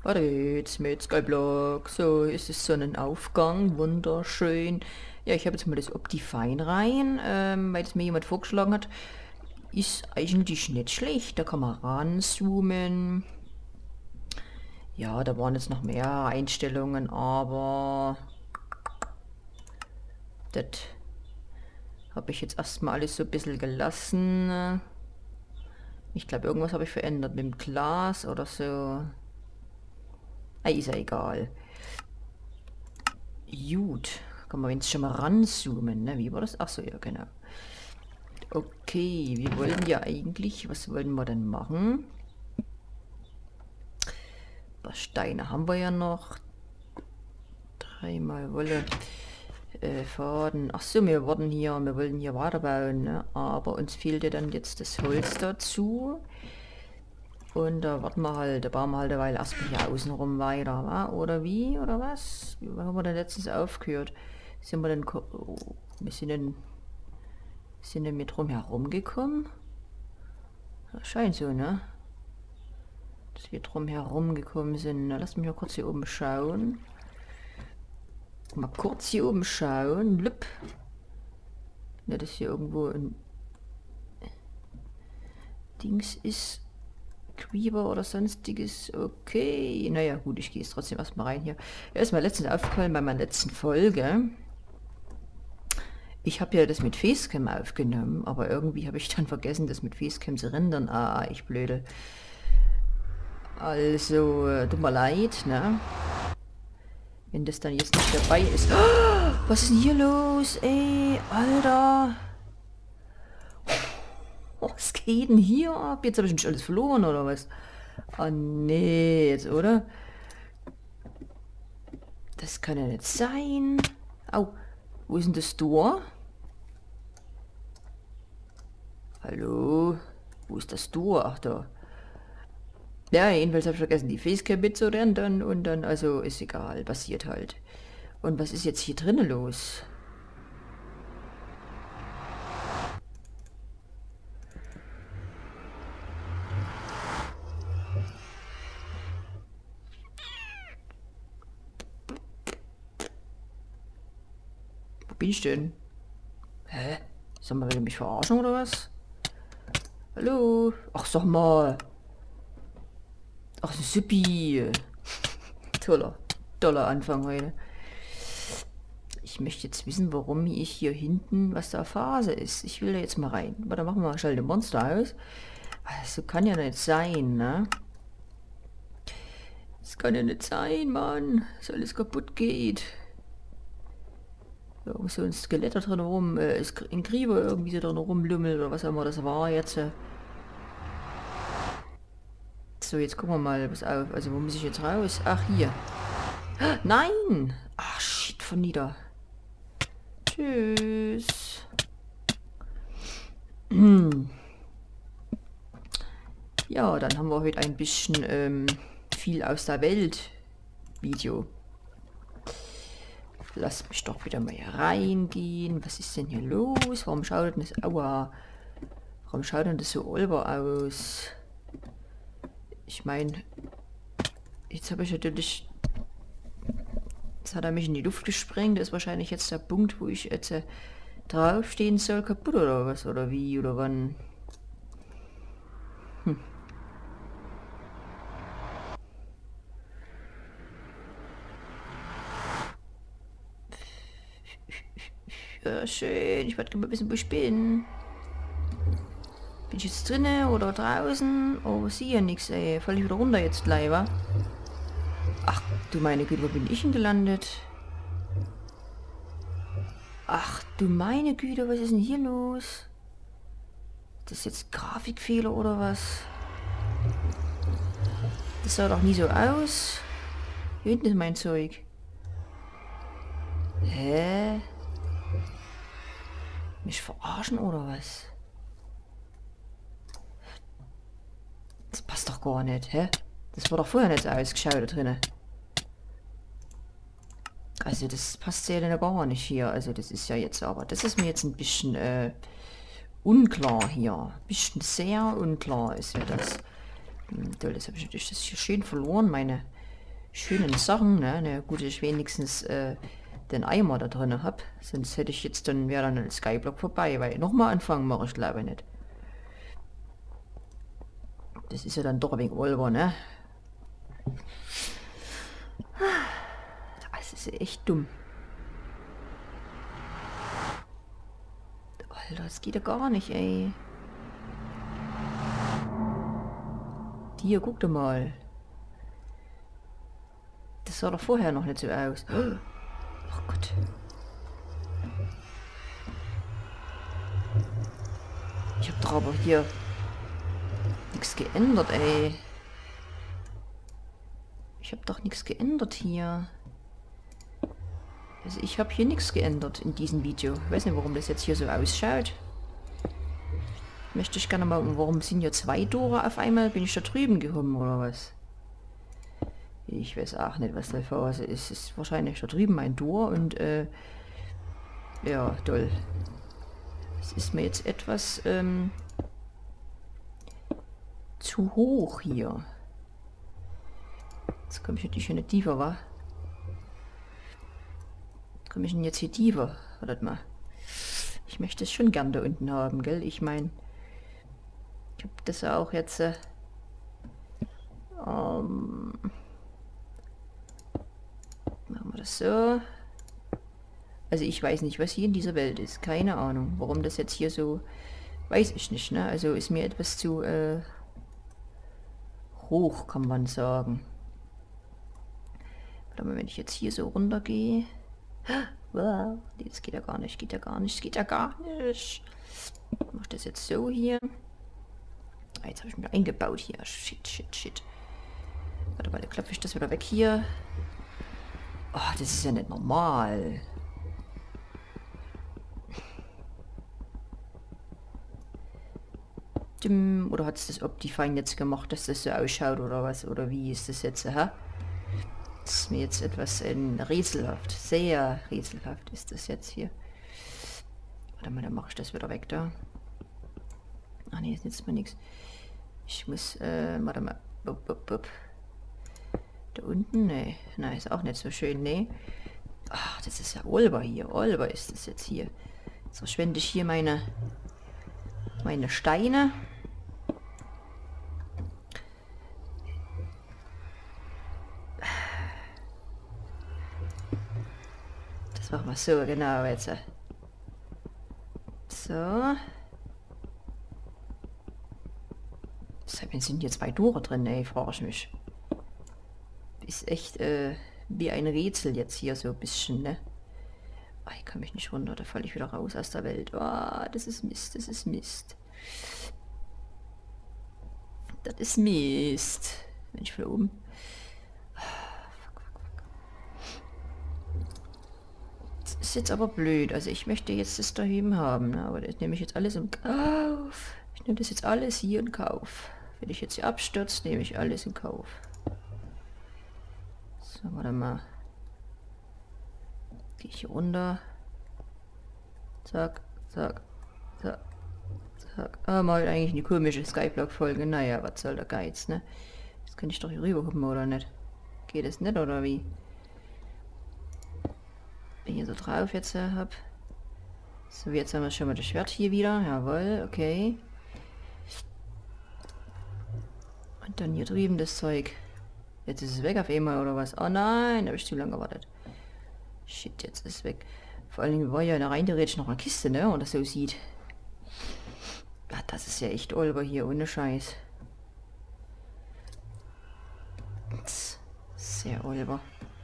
Weiter geht's mit Skyblock. So ist es Sonnenaufgang, wunderschön. Ja, ich habe jetzt mal das Optifine rein, weil das mir jemand vorgeschlagen hat. Ist eigentlich nicht schlecht, da kann man ranzoomen. Ja, da waren jetzt noch mehr Einstellungen, aber das habe ich jetzt erstmal alles so ein bisschen gelassen. Ich glaube, irgendwas habe ich verändert mit dem Glas oder so. Ist ja egal. Gut. Kann man jetzt schon mal ranzoomen, ne? Wie war das? Ach so, ja, genau. Okay, wir wollen ja eigentlich... Was wollen wir denn machen? Ein paar Steine haben wir ja noch. 3 mal Wolle. Faden. Ach so, wir wollten hier weiterbauen, ne? Aber uns fehlte dann jetzt das Holz dazu. Und da warten wir halt, da bauen wir halt eine Weile erstmal hier außenrum weiter, wa? Oder wie? Oder was? Wie haben wir denn letztens aufgehört? Sind wir denn... Oh, wir sind denn mit drum herum gekommen? Das scheint so, ne? Dass wir drum herum gekommen sind. Na, lass mich mal kurz hier oben schauen. Mal kurz hier oben schauen. Blüpp. Ne, das hier irgendwo ein Dings ist. Creeper oder sonstiges. Okay. Naja, gut, ich gehe jetzt trotzdem erstmal rein hier. Ja, ist mir letztens aufgefallen bei meiner letzten Folge. Ich habe ja das mit Facecam aufgenommen, aber irgendwie habe ich dann vergessen, das mit Facecam zu rendern. Ich blöde. Also, tut mir leid, ne? Wenn das dann jetzt nicht dabei ist. Oh, was ist denn hier los, ey? Alter. Was geht denn hier ab? Jetzt habe ich nicht alles verloren, oder was? Ah, nee, jetzt, oder? Das kann ja nicht sein. Au, wo ist denn das Tor? Hallo? Wo ist das Tor? Ach, da. Ja, jedenfalls habe ich vergessen, die Facecam mitzurendern und dann, also ist egal, passiert halt. Und was ist jetzt hier drinnen los? Wo bin ich denn? Hä? Sag mal, will ihr mich verarschen oder was? Hallo? Ach, sag mal. Ach, Süppi. Toller Anfang heute. Ich möchte jetzt wissen, warum ich hier hinten, was da Phase ist. Ich will da jetzt mal rein. Aber dann machen wir mal schnell den Monster aus. Also kann ja nicht sein, ne? Das kann ja nicht sein, Mann. Dass alles kaputt geht. Irgend so ein Skelett da drin rum, ein Grieber irgendwie so drin rumlümmelt oder was auch immer das war jetzt. So, jetzt gucken wir mal, was auf. Also, wo muss ich jetzt raus? Ach, hier. Nein! Ach, shit, von nieder. Tschüss. Ja, dann haben wir heute ein bisschen viel aus der Welt Video. Lass mich doch wieder mal hier reingehen. Was ist denn hier los? Warum schaut denn das... Aua. Warum schaut denn das so olber aus? Ich meine... Jetzt habe ich natürlich... Jetzt hat er mich in die Luft gesprengt. Das ist wahrscheinlich jetzt der Punkt, wo ich jetzt draufstehen soll. Kaputt oder was? Oder wie? Oder wann? Ja, schön. Ich werde mal wissen, wo ich bin. Bin ich jetzt drinnen oder draußen? Oh, sehe ja nichts, ey. Fall ich wieder runter jetzt gleich, wa? Ach, du meine Güte, wo bin ich denn gelandet? Ach, du meine Güte, was ist denn hier los? Ist das jetzt Grafikfehler oder was? Das sah doch nie so aus. Hier hinten ist mein Zeug. Hä? Mich verarschen oder was? Das passt doch gar nicht, hä? Das war doch vorher nicht so ausgeschaut da drinnen. Also das passt ja dann gar nicht hier. Also das ist ja jetzt aber... Das ist mir jetzt ein bisschen unklar hier. Ein bisschen sehr unklar ist ja das. Toll, das habe ich natürlich das hier schön verloren, meine schönen Sachen, ne? Na gut, ich wenigstens den Eimer da drin habe. Sonst hätte ich jetzt dann, wäre dann ein Skyblock vorbei, weil nochmal anfangen mache ich glaube nicht. Das ist ja dann doch ein wenig Olber, ne? Das ist ja echt dumm. Alter, das geht ja gar nicht, ey. Hier, guck doch mal. Das sah doch vorher noch nicht so aus. Oh Gott. Ich habe doch aber hier nichts geändert, ey. Ich habe doch nichts geändert hier. Also ich habe hier nichts geändert in diesem Video. Ich weiß nicht, warum das jetzt hier so ausschaut. Möchte ich gerne mal, warum sind hier 2 Tore auf einmal? Bin ich da drüben gekommen oder was? Ich weiß auch nicht, was da Phase ist. Es ist wahrscheinlich da drüben ein Tor und ja, toll. Es ist mir jetzt etwas zu hoch hier. Jetzt komme ich natürlich nicht tiefer, wa? Komme ich denn jetzt hier tiefer? Wartet mal. Ich möchte es schon gern da unten haben, gell? Ich meine, ich habe das ja auch jetzt machen wir das so. Also ich weiß nicht, was hier in dieser Welt ist. Keine Ahnung. Warum das jetzt hier so... Weiß ich nicht, ne? Also ist mir etwas zu hoch, kann man sagen. Warte mal, wenn ich jetzt hier so runter gehe... Wow, das geht ja gar nicht, geht ja gar nicht, geht ja gar nicht. Ich mache das jetzt so hier. Ah, jetzt habe ich mir eingebaut hier. Shit, shit, shit. Warte mal, da klopfe ich das wieder weg hier. Oh, das ist ja nicht normal. Oder hat es das Optifine jetzt gemacht, dass das so ausschaut oder was? Oder wie ist das jetzt? Hä? Das ist mir jetzt etwas rätselhaft. Sehr rätselhaft ist das jetzt hier. Warte mal, dann mache ich das wieder weg da. Ach nee, jetzt nützt mir nichts. Ich muss, warte mal. Bup, bup, bup. Da unten? Nee. Nein, ist auch nicht so schön, nee. Ach, das ist ja Olber hier. Olber ist das jetzt hier. Jetzt verschwende ich hier meine Steine. Das machen wir so, genau jetzt. So. Deshalb sind hier 2 Tore drin, ey, frage ich mich. Ist echt wie ein Rätsel jetzt hier so ein bisschen, ne? Oh, ich kann mich nicht runter, da falle ich wieder raus aus der Welt. Oh, das ist Mist, das ist Mist. Das ist Mist. Wenn ich von oben... Das ist jetzt aber blöd. Also ich möchte jetzt das da drüben haben, ne? Aber das nehme ich jetzt alles im Kauf. Ich nehme das jetzt alles hier in Kauf. Wenn ich jetzt hier abstürze, nehme ich alles in Kauf. So, warte mal. Gehe ich hier runter. Zack, zack, zack, zack. Ah, mal eigentlich eine komische Skyblock-Folge. Naja, was soll der Geiz, ne? Jetzt kann ich doch hier rüber gucken, oder nicht? Geht es nicht, oder wie? Wenn ich hier so drauf jetzt habe. So, jetzt haben wir schon mal das Schwert hier wieder. Jawohl, okay. Und dann hier drüben das Zeug. Jetzt ist es weg auf einmal, oder was? Oh nein, da habe ich zu lange gewartet. Shit, jetzt ist es weg. Vor allen Dingen war ja rein theoretisch noch eine Kiste, ne? Und das so sieht. Ja, das ist ja echt Olber hier, ohne Scheiß. Sehr Olber.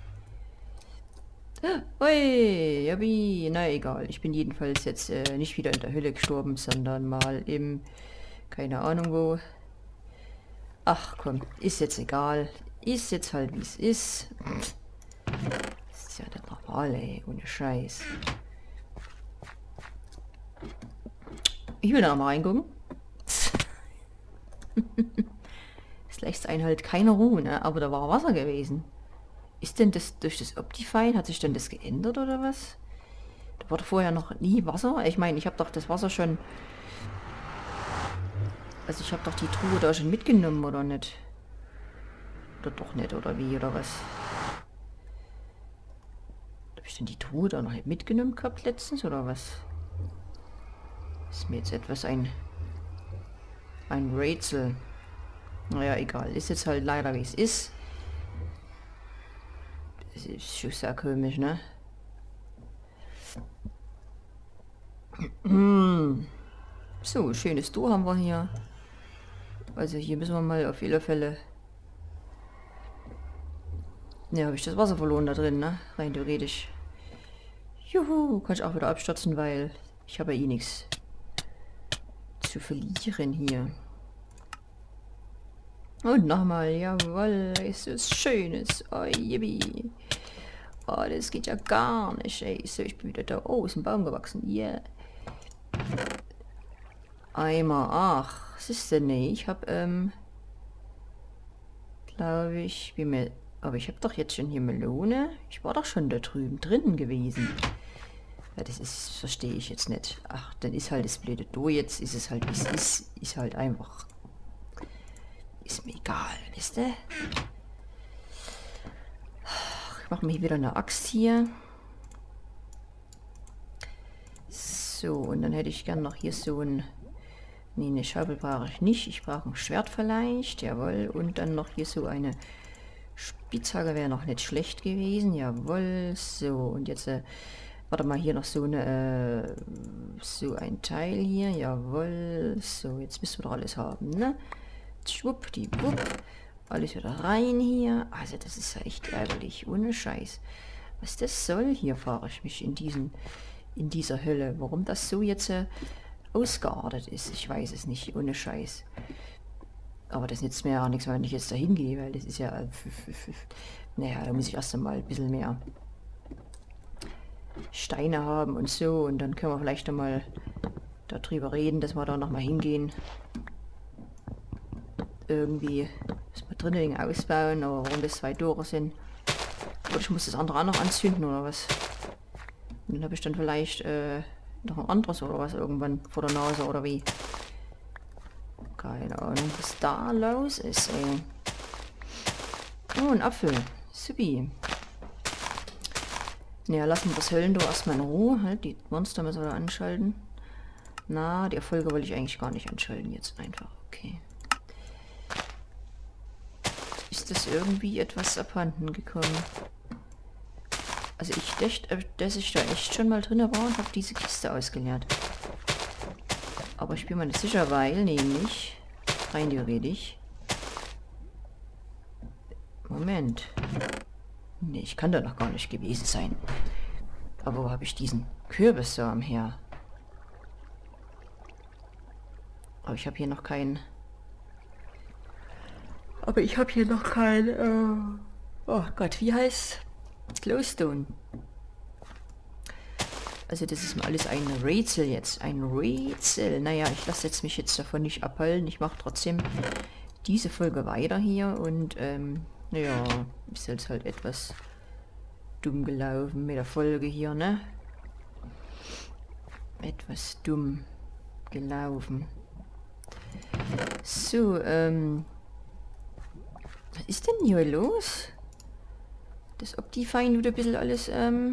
Ui, ja wie, na egal. Ich bin jedenfalls jetzt nicht wieder in der Hölle gestorben, sondern mal im, keine Ahnung wo. Ach komm, ist jetzt egal. Ist jetzt halt wie es ist. Das ist ja nicht normal, ey, ohne Scheiß. Ich will da noch mal reingucken. Es lässt einen halt keine Ruhe, ne? Aber da war Wasser gewesen. Ist denn das durch das Optifine, hat sich denn das geändert oder was? Da war doch vorher noch nie Wasser. Ich meine, ich habe doch das Wasser schon... Also ich habe doch die Truhe da schon mitgenommen, oder nicht? Oder doch nicht, oder wie, oder was? ich denn die Truhe da noch nicht mitgenommen gehabt letztens, oder was? Ist mir jetzt etwas ein Rätsel. Naja, egal. Ist jetzt halt leider, wie es ist. Das ist schon sehr komisch, ne? So, schönes Tor haben wir hier. Also hier müssen wir mal auf alle Fälle... Ne, habe ich das Wasser verloren da drin, ne? Rein theoretisch. Juhu, kann ich auch wieder abstürzen, weil ich habe ja eh nichts zu verlieren hier. Und nochmal, jawohl, ist es Schönes. Oh, yippie. Oh, das geht ja gar nicht, ey. So, ich bin wieder da. Oh, ist ein Baum gewachsen. Yeah. Eimer, ach, was ist denn? Nee, ich habe, glaube ich, aber ich habe doch jetzt schon hier Melone. Ich war doch schon da drüben drinnen gewesen. Ja, das ist, verstehe ich jetzt nicht. Ach, dann ist halt das blöde Do jetzt. Ist es halt, wie es ist. Ist halt einfach. Ist mir egal, wisst ihr? Ich mache mir hier wieder eine Axt hier. So, und dann hätte ich gern noch hier so ein... Nee, eine Schaufel brauche ich nicht. Ich brauche ein Schwert vielleicht, jawohl. Und dann noch hier so eine Spitzhacke wäre noch nicht schlecht gewesen, jawohl. So, und jetzt, warte mal, hier noch so eine, so ein Teil hier, jawohl. So, jetzt müssen wir doch alles haben, ne? Schwuppdiwupp. Alles wieder rein hier. Also das ist ja echt ärgerlich, ohne Scheiß. Was das soll, hier frage ich mich in dieser Hölle. Warum das so jetzt ausgeartet ist, ich weiß es nicht, ohne Scheiß. Aber das nützt mir ja auch nichts, wenn ich jetzt da hingehe, weil das ist ja... naja, da muss ich erst einmal ein bisschen mehr Steine haben und so. Und dann können wir vielleicht einmal darüber reden, dass wir da nochmal hingehen. Irgendwie müssen wir drinnen ausbauen, aber warum das 2 Tore sind. Oder ich muss das andere auch noch anzünden oder was. Und dann habe ich dann vielleicht noch ein anderes oder was irgendwann vor der Nase oder wie. Keine Ahnung, was da los ist, ey. Oh, ein Apfel. Supi. Naja, lassen wir das Höllentor erstmal in Ruhe. Halt, die Monster müssen wir anschalten. Na, die Erfolge wollte ich eigentlich gar nicht anschalten jetzt einfach. Okay. Ist das irgendwie etwas abhanden gekommen? Also ich dachte, dass ich da echt schon mal drin war und habe diese Kiste ausgeleert. Aber ich bin mir nicht sicher, weil nämlich, rein theoretisch... Moment. Nee, ich kann da noch gar nicht gewesen sein. Aber wo habe ich diesen Kürbissamen her? Aber ich habe hier noch keinen... oh Gott, wie heißt... Glowstone. Also das ist alles ein Rätsel jetzt. Ein Rätsel. Naja, ich lasse mich jetzt davon nicht abhalten. Ich mache trotzdem diese Folge weiter hier. Und naja, ist jetzt halt etwas dumm gelaufen mit der Folge hier, ne? Etwas dumm gelaufen. So, was ist denn hier los? Das Optifine wird ein bisschen alles,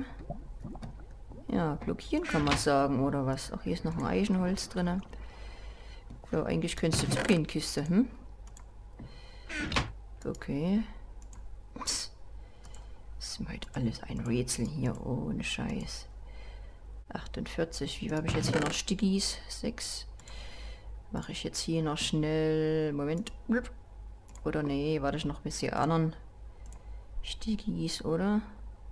ja, blockieren kann man sagen, oder was? Ach, hier ist noch ein Eichenholz drin. Ja, eigentlich könntest du zugehen, Kiste, hm? Okay. Das ist heute alles ein Rätsel hier, ohne Scheiß. 48, wie habe ich jetzt hier noch Stickies? 6. Mache ich jetzt hier noch schnell, Moment. Oder nee, warte ich noch ein bisschen anderen Stickies, oder?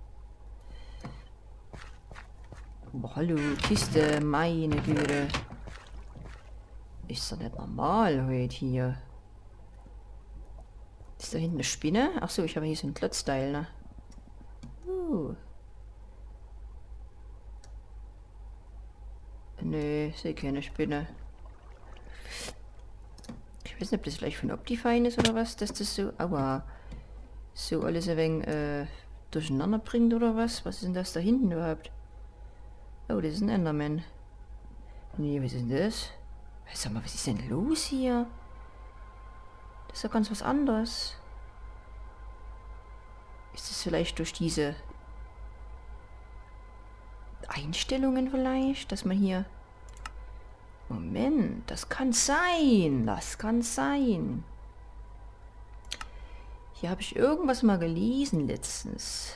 Boah, hallo, Kiste, meine Güte. Ist doch nicht normal heute hier. Ist da hinten eine Spinne? Achso, ich habe hier so ein Klotzteil, ne? Nö, sehe keine Spinne. Ich weiß nicht, ob das gleich von Optifine ist oder was, dass das so... Aua. So alles ein wenig durcheinander bringt oder was? Was ist denn das da hinten überhaupt? Oh, das ist ein Enderman. Nee, was ist denn das? Sag mal, was ist denn los hier? Das ist doch ganz was anderes. Ist das vielleicht durch diese Einstellungen vielleicht, dass man hier... Moment, das kann sein. Das kann sein. Hier habe ich irgendwas mal gelesen letztens.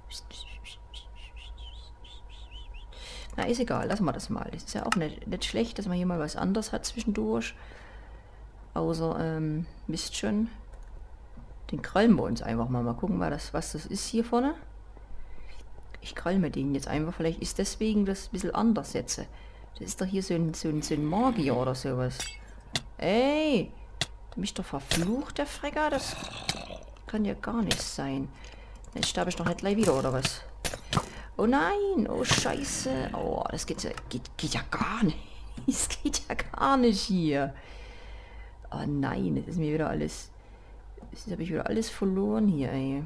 Na, ist egal, lassen wir das mal. Das ist ja auch nicht schlecht, dass man hier mal was anderes hat zwischendurch. Außer, wisst schon, den krallen wir uns einfach mal. Mal gucken, was das ist hier vorne. Ich krall mir den jetzt einfach. Vielleicht ist deswegen das ein bisschen anders jetzt. Das ist doch hier so ein Magier oder sowas. Ey! Mich doch verflucht, der Frecker. Das kann ja gar nicht sein. Jetzt sterbe ich doch nicht gleich wieder, oder was? Oh nein! Oh Scheiße! Oh, das geht ja gar nicht. Das geht ja gar nicht hier. Oh nein, das ist mir wieder alles... Jetzt habe ich wieder alles verloren hier, ey.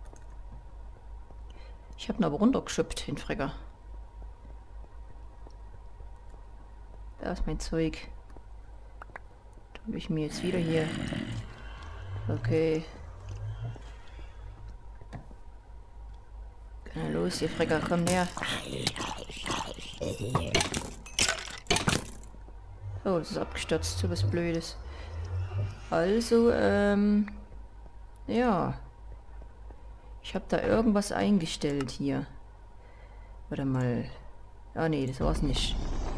Ich habe ihn aber runtergeschubbt, den Frecker. Da ist mein Zeug. Tue ich mir jetzt wieder hier. Okay. Na los, ihr Frecker, komm näher. Oh, das ist abgestürzt, so was Blödes. Also, ja. Ich habe da irgendwas eingestellt hier. Warte mal. Ah, nee, das war's nicht.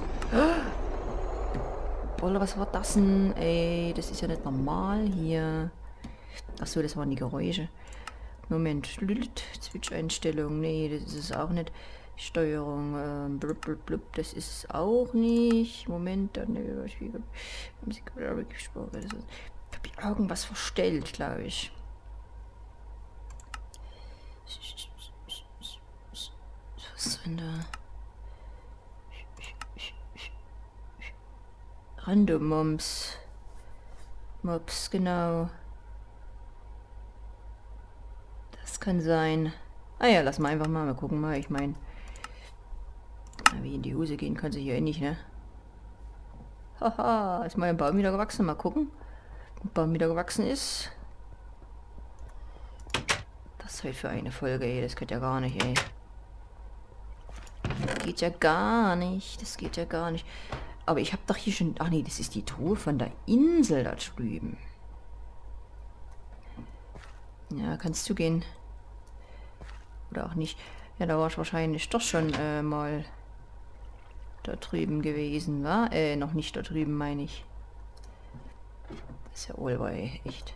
Oder was war das denn? Ey, das ist ja nicht normal hier. Achso, das waren die Geräusche. Moment. Switch-Einstellung. Nee, das ist es auch nicht. Steuerung. Blub, blub, blub, das ist es auch nicht. Moment, dann ich habe irgendwas verstellt, glaube ich. Was ist denn da? Random Mobs, genau. Das kann sein. Ah ja, lass mal einfach mal gucken mal. Ich meine, wie in die Hose gehen kann sie hier eh nicht, ne? Haha, ist mal ein Baum wieder gewachsen. Mal gucken, ob ein Baum wieder gewachsen ist. Das ist halt für eine Folge, ey. Das geht ja gar nicht, ey. Das geht ja gar nicht. Das geht ja gar nicht. Aber ich habe doch hier schon... Ach nee, das ist die Truhe von der Insel da drüben. Ja, kannst du gehen. Oder auch nicht. Ja, da war ich wahrscheinlich doch schon mal da drüben gewesen, wa? Noch nicht da drüben, meine ich. Das ist ja Olber, ey. Echt.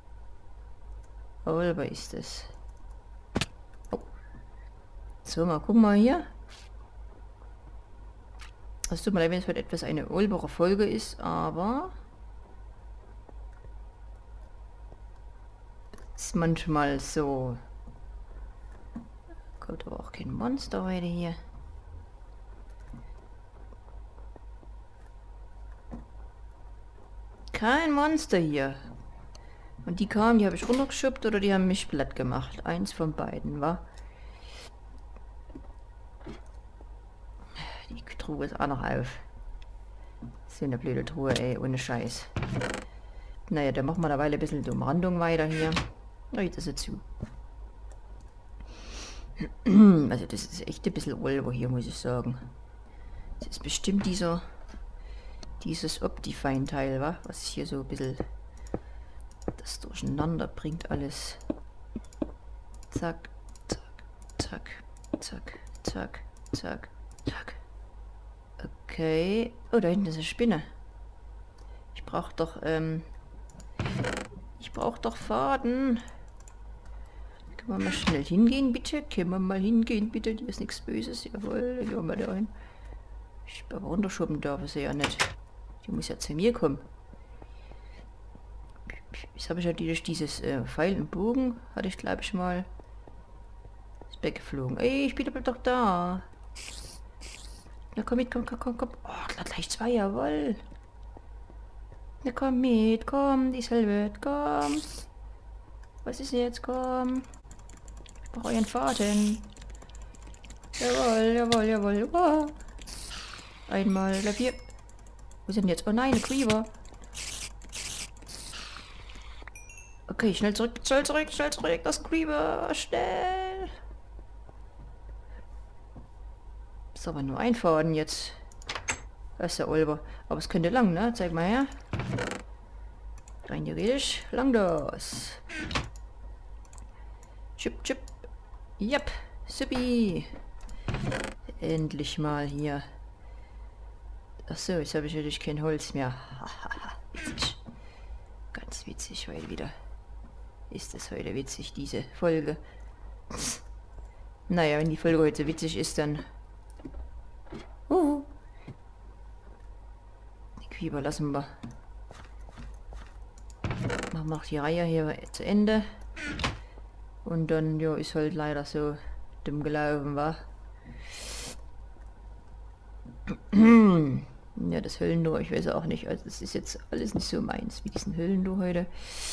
Olber ist es. Oh. So, mal gucken mal hier. Es tut mir leid, wenn es heute etwas eine Olberer Folge ist, aber ist manchmal so. Kommt aber auch kein Monster heute hier. Kein Monster hier. Und die kamen, die habe ich runtergeschubbt oder die haben mich platt gemacht. Eins von beiden, wa? Die Truhe ist auch noch auf. So eine blöde Truhe, ey, ohne Scheiß. Naja, dann machen wir eine Weile ein bisschen die Umrandung weiter hier. Oh, jetzt ist sie zu. Also das ist echt ein bisschen Olber hier, muss ich sagen. Das ist bestimmt dieses Optifine-Teil, wa? Was hier so ein bisschen das durcheinander bringt alles. Zack, zack, zack, zack, zack, zack, zack. Okay. Oh, da hinten ist eine Spinne. Ich brauche doch Faden. Können wir mal schnell hingehen, bitte? Können wir mal hingehen, bitte? Hier ist nichts Böses. Jawohl, dann gehen wir mal da rein. Ich aber runterschoben darf sie ja nicht. Die muss ja zu mir kommen. Jetzt habe ich ja dieses Pfeil und Bogen. Hatte ich, glaube ich, mal. Ist weggeflogen. Ey, ich bin doch da. Na komm mit, komm. Oh, gleich zwei, jawohl. Na komm mit, komm, die Selbet, komm. Was ist jetzt, komm. Ich brauche euren Faden. Jawohl. Oh. Einmal, vier. Wo sind jetzt? Oh nein, eine Creeper. Okay, schnell zurück, das Creeper, schnell. ist aber nur ein Faden jetzt. Das ist ja Olber. Aber es könnte lang, ne? Zeig mal her. Rein theoretisch lang das. Chip, chip. Yep. Supi. Endlich mal hier. Achso, jetzt habe ich natürlich kein Holz mehr. Witzig. Ganz witzig heute wieder. Ist es heute witzig, diese Folge? Naja, wenn die Folge heute witzig ist, dann... Die Quieber lassen wir. Machen wir die Reihe hier zu Ende. Und dann, ja, ist halt leider so dumm gelaufen, wa? Ja, das Höllentor, ich weiß auch nicht. Also das ist jetzt alles nicht so meins, wie diesen Höllentor heute.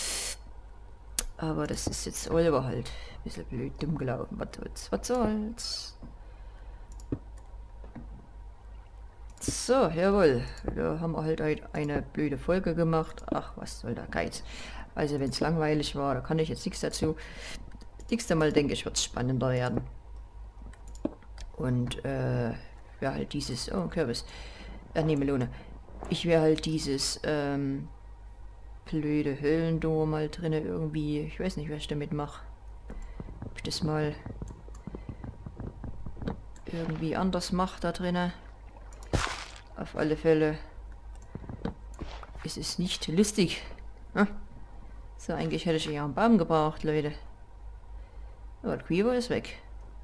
Aber das ist jetzt Oliver halt. Ein bisschen blöd dumm gelaufen. Was soll's? So, jawohl. Da haben wir halt eine blöde Folge gemacht. Ach, was soll der Geiz. Also wenn es langweilig war, da kann ich jetzt nichts dazu. Nächstes Mal denke ich, wird es spannender werden. Und ja, halt dieses... Oh, Kürbis. Nee, Melone. Ich wäre halt dieses blöde Höhlentor mal drinne irgendwie. Ich weiß nicht, was ich damit mache. Ob ich das mal irgendwie anders mache da drinne. Auf alle Fälle ist es nicht lustig. Hm? So, eigentlich hätte ich ja einen Baum gebraucht, Leute. Aber der Quieber ist weg.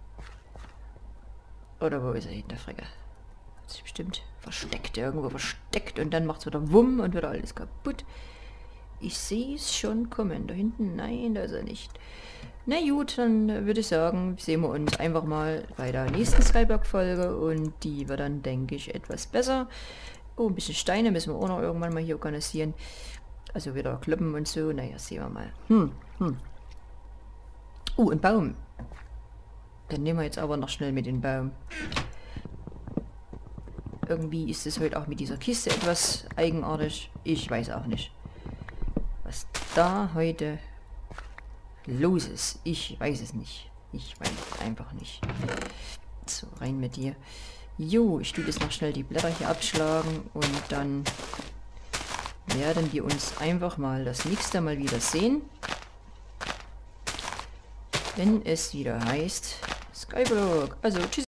Oder wo ist er hin, der Frecke? Hat sich bestimmt versteckt, irgendwo versteckt und dann macht es wieder Wumm und wieder alles kaputt. Ich sehe es schon kommen. Da hinten, nein, da ist er nicht. Na gut, dann würde ich sagen, sehen wir uns einfach mal bei der nächsten Skyblock-Folge und die wird dann, denke ich, etwas besser. Oh, ein bisschen Steine müssen wir auch noch irgendwann mal hier organisieren. Also wieder Kloppen und so. Naja, sehen wir mal. Ein Baum. Dann nehmen wir jetzt aber noch schnell mit den Baum. Irgendwie ist es heute auch mit dieser Kiste etwas eigenartig. Ich weiß auch nicht, was da heute los ist. Ich weiß es nicht. Ich weiß es einfach nicht. So, rein mit dir. Jo, ich tue jetzt noch schnell die Blätter hier abschlagen und dann werden wir uns einfach mal das nächste Mal wieder sehen. Wenn es wieder heißt Skyblock. Also, tschüss.